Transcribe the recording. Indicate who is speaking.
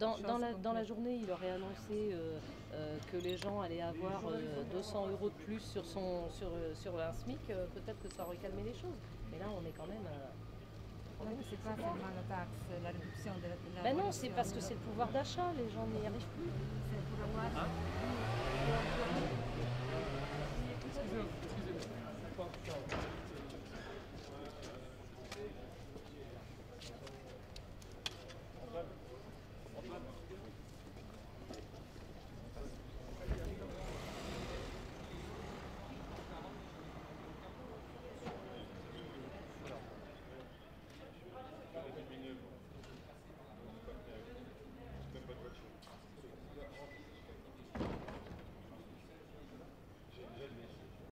Speaker 1: Dans la journée, il aurait annoncé que les gens allaient avoir 200 € de plus sur un SMIC. Peut-être que ça aurait calmé les choses. Mais là, on est quand même...
Speaker 2: Donc c'est pas seulement la taxe, la réduction de la
Speaker 1: Ben non, c'est parce que c'est le pouvoir d'achat. Les gens n'y arrivent plus.
Speaker 2: C'est pour avoir...
Speaker 3: Excusez-moi.